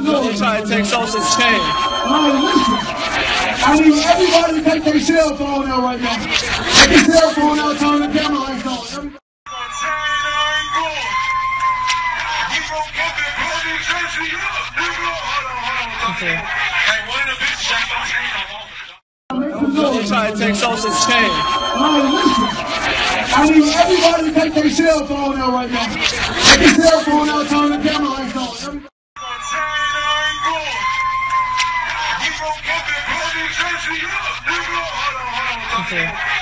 They trying to take Sosa's chain. I need everybody to take their cell phone out right now. Take your cell phone out, turn the camera lights on. They trying to take Sosa's chain. I need everybody to take their cell phone out right now. Take your cell phone out, turn the camera lights on. Okay.